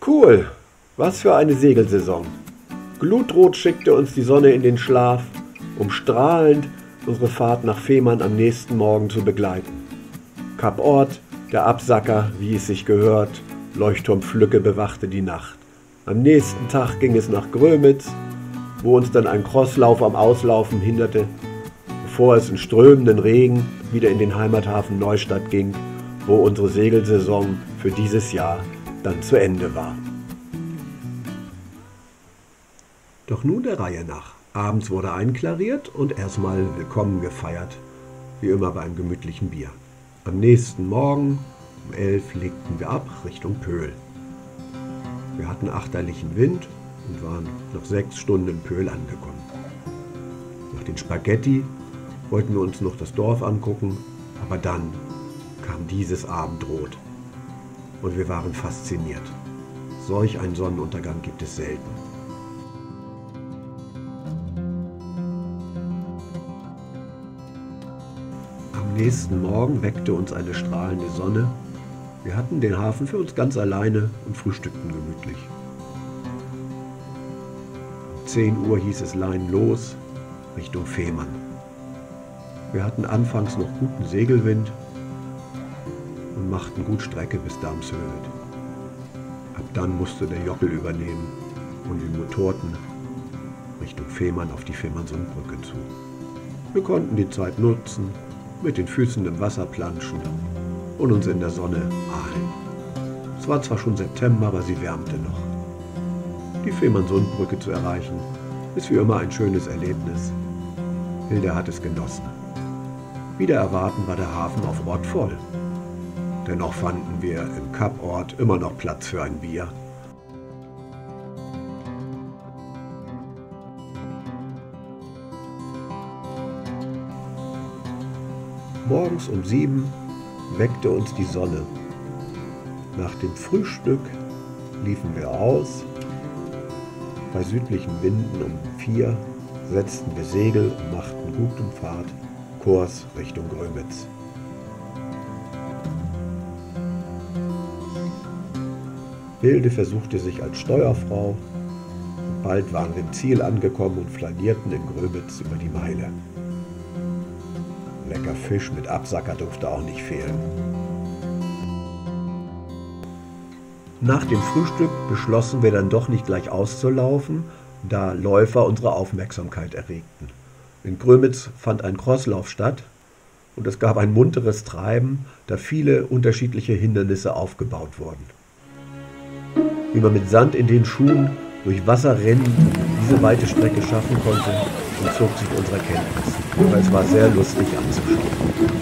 Cool, was für eine Segelsaison. Glutrot schickte uns die Sonne in den Schlaf, um strahlend unsere Fahrt nach Fehmarn am nächsten Morgen zu begleiten. Kap Ort, der Absacker, wie es sich gehört, Leuchtturm Flücke bewachte die Nacht. Am nächsten Tag ging es nach Grömitz, wo uns dann ein Crosslauf am Auslaufen hinderte, bevor es in strömenden Regen wieder in den Heimathafen Neustadt ging, wo unsere Segelsaison für dieses Jahr dann zu Ende war. Doch nun der Reihe nach. Abends wurde einklariert und erstmal willkommen gefeiert, wie immer bei einem gemütlichen Bier. Am nächsten Morgen um 11 legten wir ab Richtung Pöhl. Wir hatten achterlichen Wind und waren nach 6 Stunden in Pöhl angekommen. Nach den Spaghetti wollten wir uns noch das Dorf angucken, aber dann kam dieses Abendrot und wir waren fasziniert. Solch einen Sonnenuntergang gibt es selten. Am nächsten Morgen weckte uns eine strahlende Sonne. Wir hatten den Hafen für uns ganz alleine und frühstückten gemütlich. Um 10 Uhr hieß es Leinen los, Richtung Fehmarn. Wir hatten anfangs noch guten Segelwind und machten gut Strecke bis Damshöhe. Ab dann musste der Jockel übernehmen und wir motorten Richtung Fehmarn auf die Fehmarnsundbrücke zu. Wir konnten die Zeit nutzen, mit den Füßen im Wasser planschen und uns in der Sonne ahlen. Es war zwar schon September, aber sie wärmte noch. Die Fehmarnsundbrücke zu erreichen, ist wie immer ein schönes Erlebnis. Hilde hat es genossen. Wider Erwarten war der Hafen auf Ort voll. Dennoch fanden wir im Kap Ort immer noch Platz für ein Bier. Morgens um 7 weckte uns die Sonne. Nach dem Frühstück liefen wir aus. Bei südlichen Winden um 4 setzten wir Segel und machten guten Fahrt Kurs Richtung Grömitz. Hilde versuchte sich als Steuerfrau. Und bald waren wir im Ziel angekommen und flanierten in Grömitz über die Meile. Lecker Fisch mit Absacker durfte auch nicht fehlen. Nach dem Frühstück beschlossen wir dann doch nicht gleich auszulaufen, da Läufer unsere Aufmerksamkeit erregten. In Grömitz fand ein Crosslauf statt und es gab ein munteres Treiben, da viele unterschiedliche Hindernisse aufgebaut wurden. Wie man mit Sand in den Schuhen durch Wasserrennen diese weite Strecke schaffen konnte, entzog sich unserer Kenntnis. Aber es war sehr lustig anzuschauen.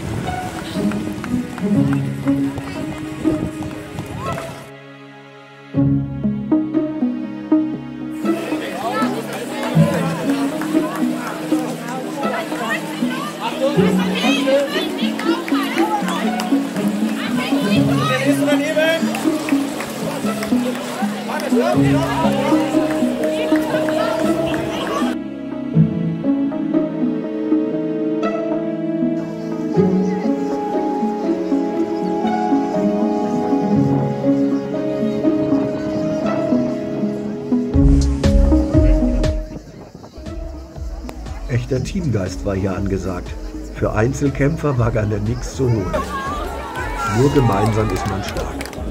Echter Teamgeist war hier angesagt. Für Einzelkämpfer war gar nichts zu holen. Nur gemeinsam ist man stark.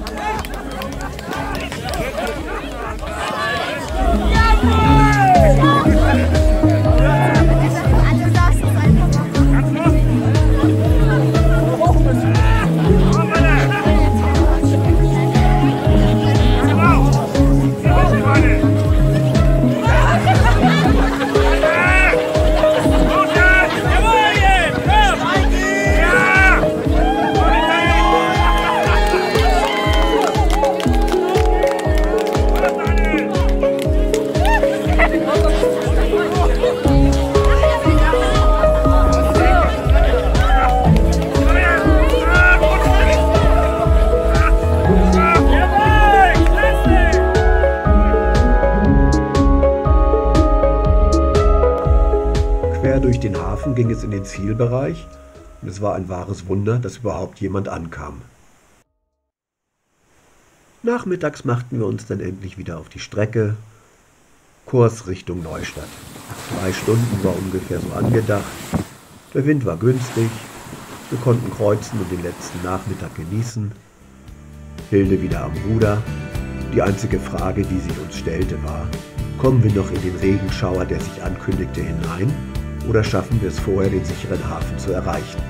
Durch den Hafen ging es in den Zielbereich und es war ein wahres Wunder, dass überhaupt jemand ankam. Nachmittags machten wir uns dann endlich wieder auf die Strecke, Kurs Richtung Neustadt. 3 Stunden war ungefähr so angedacht. Der Wind war günstig, wir konnten kreuzen und den letzten Nachmittag genießen. Hilde wieder am Ruder. Die einzige Frage, die sich uns stellte, war: Kommen wir noch in den Regenschauer, der sich ankündigte, hinein, oder schaffen wir es vorher, den sicheren Hafen zu erreichen?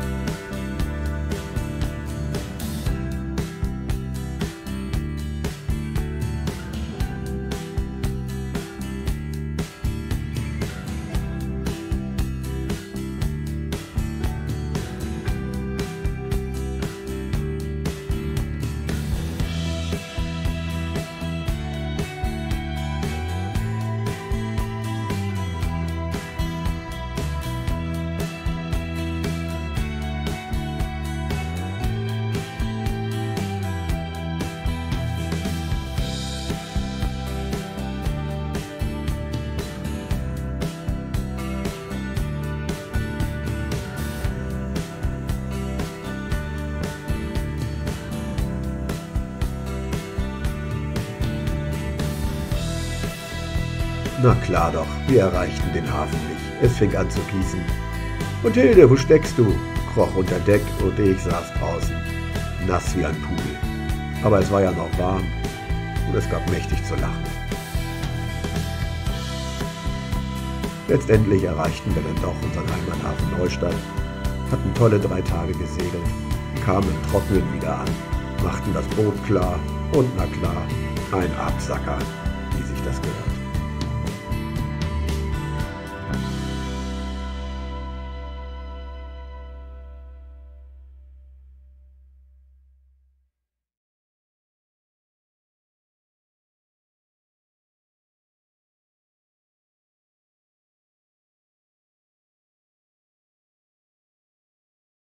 Na klar doch, wir erreichten den Hafen nicht. Es fing an zu gießen. Und Hilde, wo steckst du? Kroch unter Deck und ich saß draußen, nass wie ein Pudel. Aber es war ja noch warm und es gab mächtig zu lachen. Letztendlich erreichten wir dann doch unseren Heimathafen Neustadt, hatten tolle 3 Tage gesegelt, kamen im Trockenen wieder an, machten das Boot klar und na klar, ein Absacker, wie sich das gehört.